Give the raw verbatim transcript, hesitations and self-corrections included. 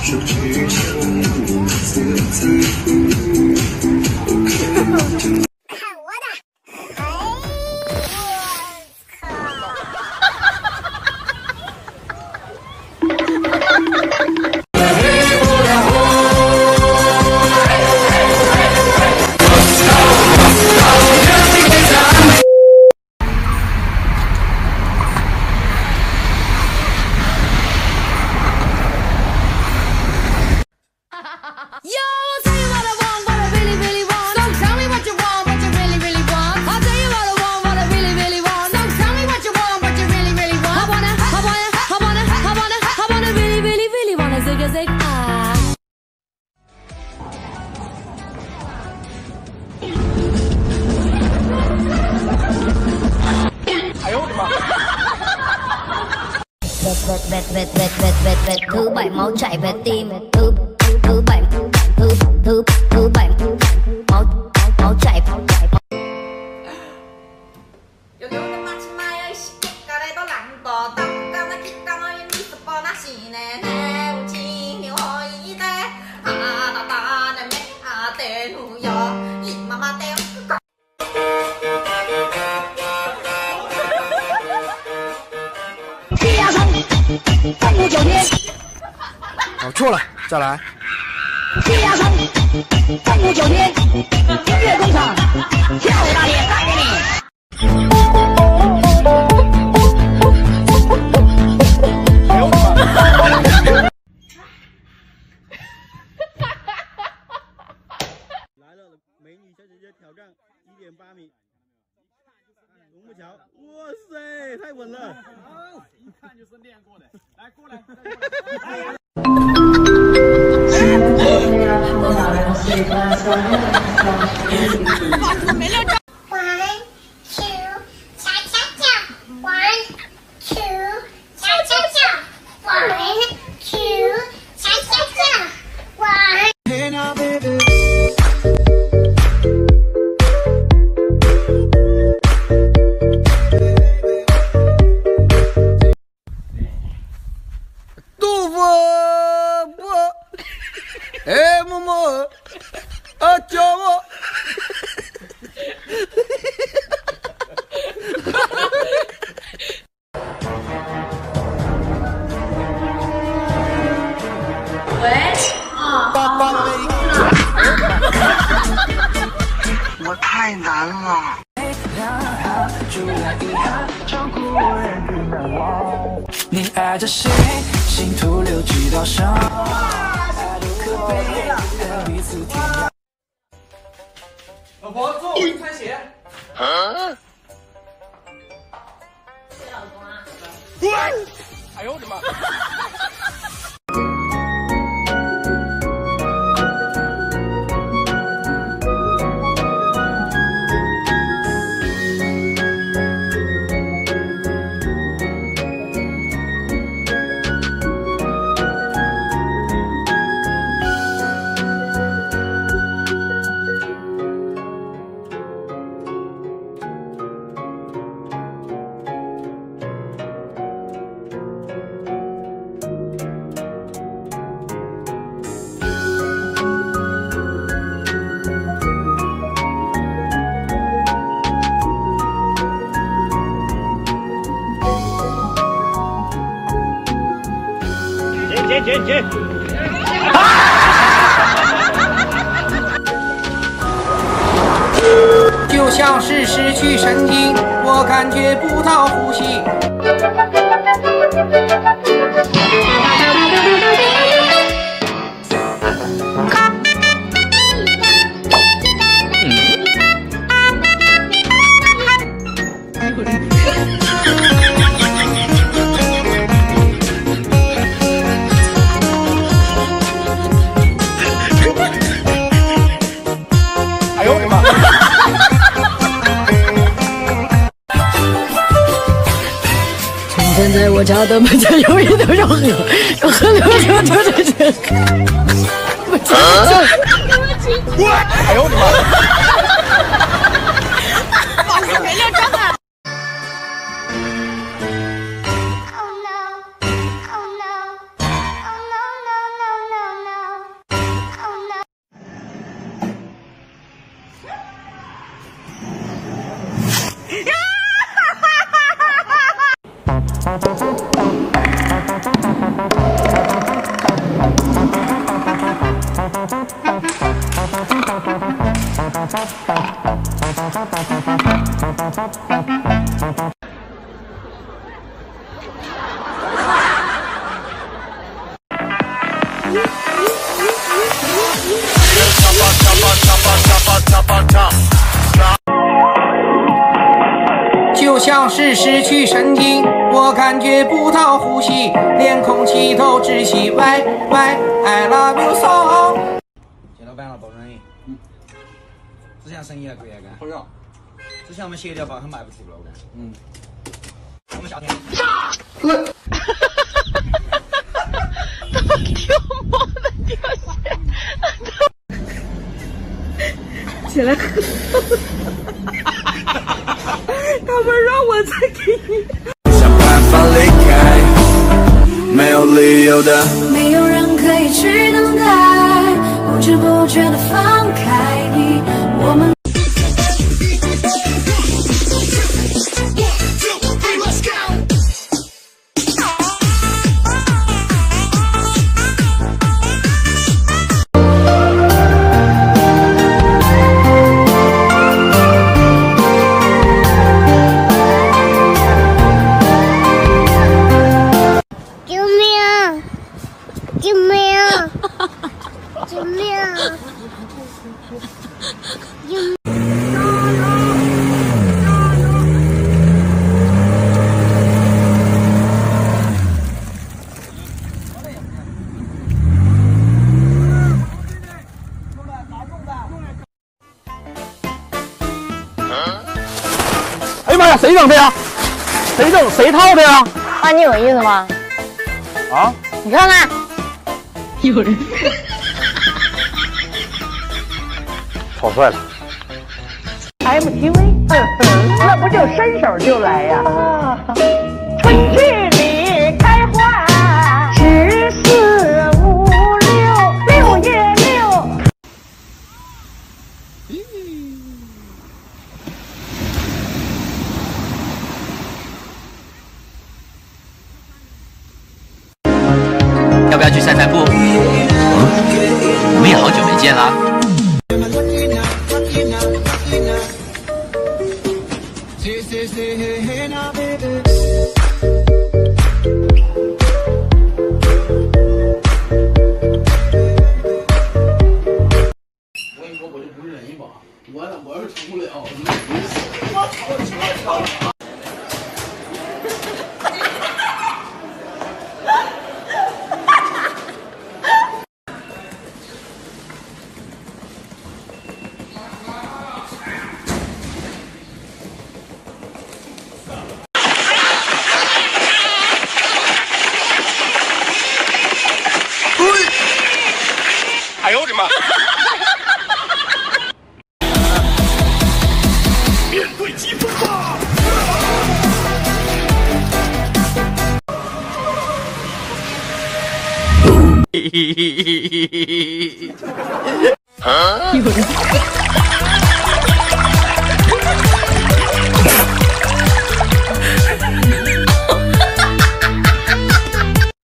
Thứ bảy máu chảy về tim. Thứ thứ bảy thứ thứ thứ bảy máu máu chảy máu chảy. 搞错了，再来。 气压声，正午九天，音乐工厂，跳大脸带给你。 哎呦我的来了，美女小姐姐挑战一点八米。独木桥，哇塞，太稳了！一看就是练过的。来，过来，再过来。 One, two, cha cha cha. One, two, cha cha cha. One, two, cha cha cha. One. Hey now, baby. Eh, Momo, ah, cowok. Wait, 我太难了。 你爱着谁，心徒留几道伤。 老婆，坐，我给你穿鞋。 谁老公啊？ 哎呦我的妈！ 减减减！ 就像是失去神经，我感觉不到呼吸。 哎呦我的妈！ 从前在我家的门前有一条小河，小河流着流着水。我操！ 哎呦我的妈！ Oh no. Oh no. Oh no, no, no, no. 就像是失去神经，我感觉不到呼吸，连空气都窒息。喂喂 ，I love you so。 谢老板了，不容易。嗯。之前生意还可以干。 好呀。 之前我们协调包很卖不出了，我感。嗯。我们夏天。 他丢我的掉线，起来。他们让我再给你。 想办法离开，没有理由的。 没有人可以去等待，不知不觉的放开你，我们。 哎呀妈呀，谁整的呀？谁整？谁套的呀？ 啊，你有意思吗？ 啊？ 你看看， 有人。 超帅了。 M T V， 那不就伸手就来呀？春去里开花，十四五六，六月六。 要不要去散散步？嗯，我们也好久没见啦。 我跟你说，我就不是人一把，我我要是成不了，我操！我操！哎呦我的妈！面对疾风吧！ 有人。